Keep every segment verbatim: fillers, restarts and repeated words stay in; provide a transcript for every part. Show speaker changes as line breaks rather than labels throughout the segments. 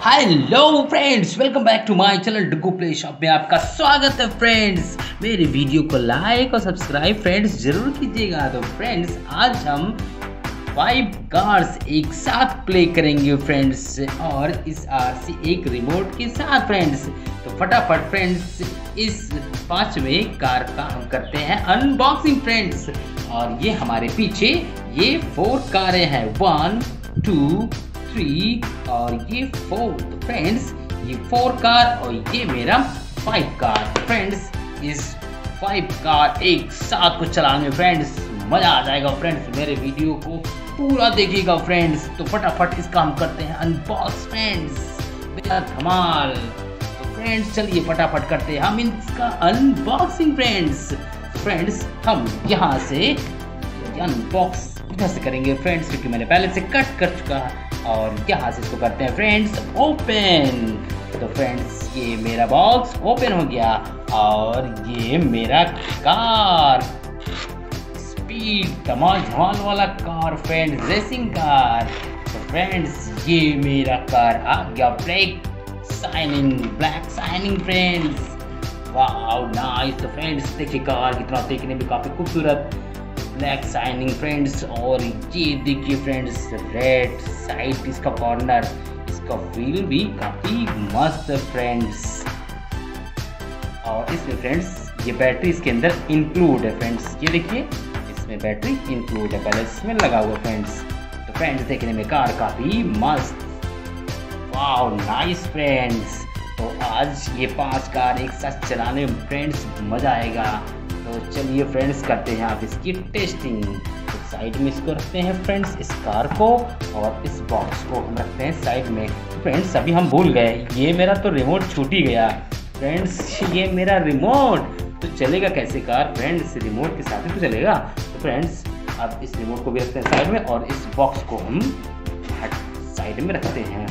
Hello friends, welcome back to my channel डुगू play shop में आपका स्वागत है फ्रेंड्स। मेरे वीडियो को लाइक और सब्सक्राइब फ्रेंड्स जरूर कीजिएगा। तो फ्रेंड्स आज हम फाइव कार्स एक साथ प्ले करेंगे फ्रेंड्स, और इस आरसी एक रिमोट के साथ फ्रेंड्स। तो फटाफट फ्रेंड्स इस पांचवें कार का हम करते हैं अनबॉक्सिंग फ्रेंड्स। और ये हमारे पीछे ये फोर कारें हैं, वन टू थ्री और ये फोर। तो फ्रेंड्स ये फोर कार और ये मेरा फाइव कार फ्रेंड्स। इस फाइव कार एक साथ को चलाने फ्रेंड्स मजा आ जाएगा फ्रेंड्स। मेरे वीडियो को पूरा देखिएगा फ्रेंड्स। तो फटाफट इसका हम करते हैं अनबॉक्स फ्रेंड्स, बेहद धमाल। तो फ्रेंड्स चलिए फटाफट करते हैं हम इसका अनबॉक्सिंग फ्रेंड्स। फ्रेंड्स हम यहाँ से अनबॉक्स इधर से करेंगे फ्रेंड्स, क्योंकि मैंने पहले से कट कर चुका है। और यहाँ से इसको करते हैं फ्रेंड्स ओपन। तो फ्रेंड्स ये मेरा बॉक्स ओपन हो गया और ये मेरा कार स्पीड धमाल धमाल वाला कार फ्रेंड्स, रेसिंग कार। तो फ्रेंड्स ये मेरा कार आ गया black shining, black shining friends. Wow nice. तो फ्रेंड्स देखिए कार कितना देखने में काफी खूबसूरत ब्लैक शाइनिंग फ्रेंड्स। और ये देखिए फ्रेंड्स रेड साइड इसका कॉर्नर, इसका व्हील भी काफी मस्त फ्रेंड्स। और इसमें फ्रेंड्स ये बैटरी इसके अंदर इंक्लूड है फ्रेंड्स। ये देखिए इसमें बैटरी इंक्लूड है, पहले इसमें लगा हुआ फ्रेंड्स। तो फ्रेंड्स देखने में कार काफी मस्त, वाओ नाइस फ्रेंड्स। तो आज ये पांच कार एक साथ चलाने में फ्रेंड्स मजा आएगा। तो चलिए फ्रेंड्स करते हैं आप इसकी टेस्टिंग। तो साइड में इसको रखते हैं फ्रेंड्स, इस कार को, और इस बॉक्स को हम रखते हैं साइड में। तो फ्रेंड्स अभी हम भूल गए, ये मेरा तो रिमोट छूट ही गया फ्रेंड्स। ये मेरा रिमोट तो चलेगा कैसे कार फ्रेंड्स, रिमोट के साथ ही तो चलेगा। तो फ्रेंड्स अब इस रिमोट को भी रखते हैं साइड में, और इस बॉक्स को हम साइड में रखते हैं।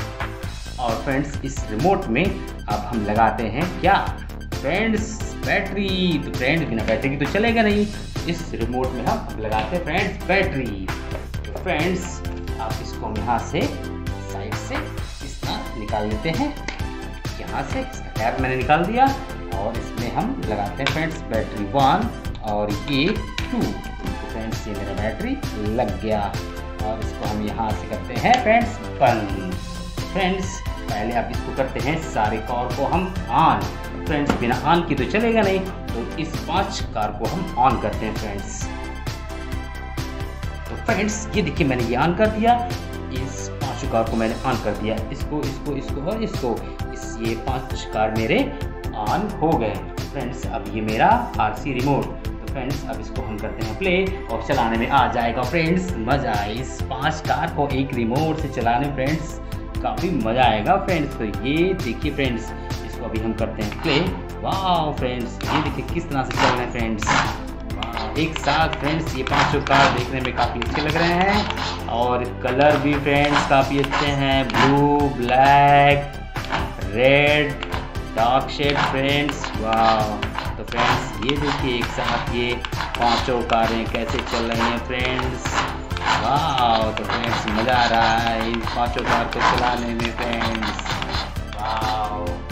और फ्रेंड्स इस रिमोट में अब हम लगाते हैं क्या फ्रेंड्स, बैटरी। तो फ्रेंड्स बिना बैटरी की तो चलेगा नहीं। इस रिमोट में हम अब लगाते हैं फ्रेंड्स बैटरी। तो फ्रेंड्स आप इसको हम यहाँ से साइड से इस तरह निकाल लेते हैं, यहाँ से इसका टैप मैंने निकाल दिया। और इसमें हम लगाते हैं फ्रेंड्स बैटरी वन और ये टू। तो फ्रेंड्स ये मेरा बैटरी लग गया, और इसको हम यहाँ से करते हैं फ्रेंड्स बंद। फ्रेंड्स पहले आप इसको करते हैं सारे कार को हम ऑन। फ्रेंड्स बिना ऑन की तो चलेगा नहीं, तो इस पांच कार को हम ऑन करते हैं फ्रेंड्स। तो फ्रेंड्स ये देखिए मैंने ये ऑन कर दिया, इस पांचों कार को मैंने ऑन कर दिया, इसको इसको इसको और इसको। इस ये पांच कार मेरे ऑन हो गए फ्रेंड्स। अब ये मेरा आरसी रिमोट। तो फ्रेंड्स अब इसको हम करते हैं प्ले, और चलाने में आ जाएगा फ्रेंड्स मजा। इस पांच कार को एक रिमोट से चलाने फ्रेंड्स काफ़ी मज़ा आएगा फ्रेंड्स। तो ये देखिए फ्रेंड्स इसको अभी हम करते हैं प्ले। वाह फ्रेंड्स ये देखिए किस तरह से चल रहे हैं फ्रेंड्स, वाह एक साथ फ्रेंड्स। ये पांचों कार देखने में काफ़ी अच्छे लग रहे हैं, और कलर भी फ्रेंड्स काफ़ी अच्छे हैं, blue, black, red, dark shade friends. वाह तो फ्रेंड्स ये देखिए एक साथ ये पांचों कारें कैसे चल रही हैं फ्रेंड्स। वाह तो फ्रेंड्स मज़ा आ रहा है इन पांचों कार को चलाने में फ्रेंड्स। वाह